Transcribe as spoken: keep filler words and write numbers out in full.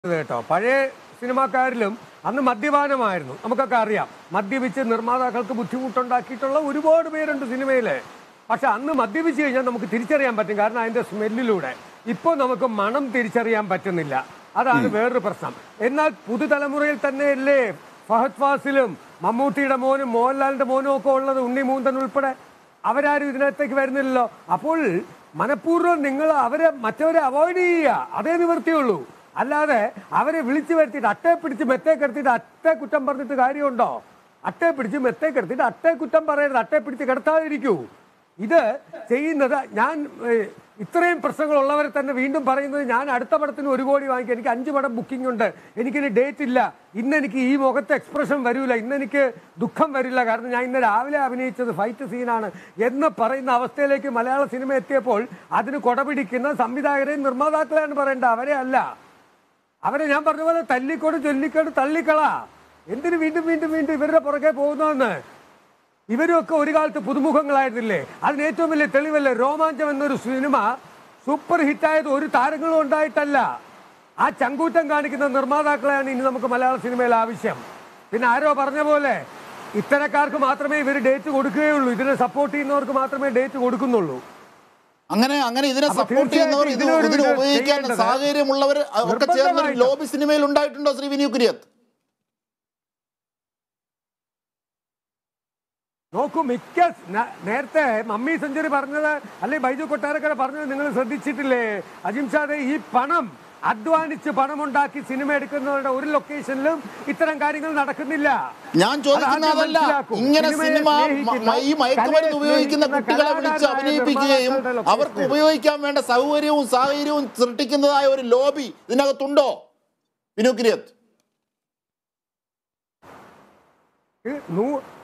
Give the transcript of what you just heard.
കേട്ടോ പഴയ സിനിമാക്കാരിലും അന്ന് മദ്യപാനമായിരുന്നു. നമുക്കൊക്കെ അറിയാം, മദ്യപിച്ച് നിർമ്മാതാക്കൾക്ക് ബുദ്ധിമുട്ടുണ്ടാക്കിയിട്ടുള്ള ഒരുപാട് പേരുണ്ട് സിനിമയില്. പക്ഷെ അന്ന് മദ്യപിച്ച് കഴിഞ്ഞാൽ നമുക്ക് തിരിച്ചറിയാൻ പറ്റും, കാരണം അതിന്റെ സ്മെല്ലിലൂടെ. ഇപ്പോൾ നമുക്ക് മണം തിരിച്ചറിയാൻ പറ്റുന്നില്ല, അതാണ് വേറൊരു പ്രശ്നം. എന്നാൽ പുതുതലമുറയിൽ തന്നെയല്ലേ ഫഹദ് ഫാസിലും മമ്മൂട്ടിയുടെ മോനും മോഹൻലാലിന്റെ മോനും ഒക്കെ ഉള്ളത്, ഉണ്ണി മൂന്തൻ ഉൾപ്പെടെ. അവരാരും ഇതിനകത്തേക്ക് വരുന്നില്ലല്ലോ. അപ്പോൾ മനഃപൂർവ്വം നിങ്ങൾ അവരെ മറ്റവരെ അവോയ്ഡ് ചെയ്യുക, അതേ നിവൃത്തിയുള്ളൂ. അല്ലാതെ അവരെ വിളിച്ചു വരുത്തിയിട്ട് അട്ടയെ പിടിച്ച് മെത്തേ കിടത്തിയിട്ട് അട്ടയെ കുറ്റം പറഞ്ഞിട്ട് കാര്യമുണ്ടോ? അട്ടയെ പിടിച്ച് മെത്തേ കിടത്തിയിട്ട് അട്ടയെ കുറ്റം പറയരുത്, അട്ടയെ പിടിച്ച് കിടത്താതിരിക്കൂ. ഇത് ചെയ്യുന്നത് ഞാൻ ഇത്രയും പ്രശ്നങ്ങളുള്ളവരെ തന്നെ വീണ്ടും പറയുന്നത്, ഞാൻ അടുത്ത പടത്തിന് ഒരു കോടി വാങ്ങിക്കുക, എനിക്ക് അഞ്ച് പടം ബുക്കിംഗ് ഉണ്ട്, എനിക്കിനി ഡേറ്റ് ഇല്ല, ഇന്ന് എനിക്ക് ഈ മുഖത്തെ എക്സ്പ്രഷൻ വരില്ല, ഇന്ന് എനിക്ക് ദുഃഖം വരില്ല, കാരണം ഞാൻ ഇന്ന് രാവിലെ അഭിനയിച്ചത് ഫൈറ്റ് സീനാണ് എന്ന് പറയുന്ന അവസ്ഥയിലേക്ക് മലയാള സിനിമ എത്തിയപ്പോൾ അതിന് കൊടപിടിക്കുന്ന സംവിധായകരെയും നിർമ്മാതാക്കളെയാണ് പറയേണ്ടത്, അവരെ അല്ല. അവരെ ഞാൻ പറഞ്ഞ പോലെ തല്ലിക്കോട് ചൊല്ലിക്കോട് തള്ളിക്കള. എന്തിനു വീണ്ടും വീണ്ടും വീണ്ടും ഇവരുടെ പുറകെ പോകുന്നതെന്ന്? ഇവരൊക്കെ ഒരു കാലത്ത് പുതുമുഖങ്ങളായിരുന്നില്ലേ? അതിന് ഏറ്റവും വലിയ തെളിവല്ലേ രോമാഞ്ചം എന്നൊരു സിനിമ സൂപ്പർ ഹിറ്റായത് ഒരു താരങ്ങളും ഉണ്ടായിട്ടല്ല. ആ ചങ്കൂറ്റം കാണിക്കുന്ന നിർമ്മാതാക്കളെയാണ് ഇനി നമുക്ക് മലയാള സിനിമയിൽ ആവശ്യം. പിന്നെ ആരോ പറഞ്ഞ പോലെ ഇത്തരക്കാർക്ക് മാത്രമേ ഇവർ ഡേറ്റ് കൊടുക്കുകയുള്ളൂ, ഇതിനെ സപ്പോർട്ട് ചെയ്യുന്നവർക്ക് മാത്രമേ ഡേറ്റ് കൊടുക്കുന്നുള്ളൂ. അങ്ങനെ അങ്ങനെ ഇതിനെ സപ്പോർട്ട് ചെയ്യുന്നവർ, ഇത് ഇതിന് ഉപയോഗിക്കാൻ സാഹചര്യമുള്ളവർ ഒക്കെ ചേർന്ന ലോബി സിനിമയിൽ ഉണ്ടായിട്ടുണ്ടോ ശ്രീ വിനു കുര്യത്ത്? നോക്കൂ, മിക്ക നേരത്തെ മമ്മി സെഞ്ചുറി പറഞ്ഞത്, അല്ലെ ബൈജു കൊട്ടാരക്കര പറഞ്ഞത് നിങ്ങൾ ശ്രദ്ധിച്ചിട്ടില്ലേ അജിംഷാദെ? ഈ പണം അധ്വാനിച്ച് പണമുണ്ടാക്കി സിനിമ എടുക്കുന്നവരുടെ ഒരു ലൊക്കേഷനിലും ഇത്തരം കാര്യങ്ങൾ നടക്കുന്നില്ല. ഞാൻ ചോദിക്കുന്നതല്ല, ഇങ്ങനെ സിനിമ ഈ മയക്കുമരുന്ന് ഉപയോഗിക്കുന്ന കുട്ടികളെ വിളിച്ച് അഭിനയിപ്പിക്കുകയും അവർക്ക് ഉപയോഗിക്കാൻ വേണ്ട സൗകര്യവും സാഹചര്യവും സൃഷ്ടിക്കുന്നതായ ഒരു ലോബി ഇതിനകത്തുണ്ടോ വിനു കുര്യത്ത്?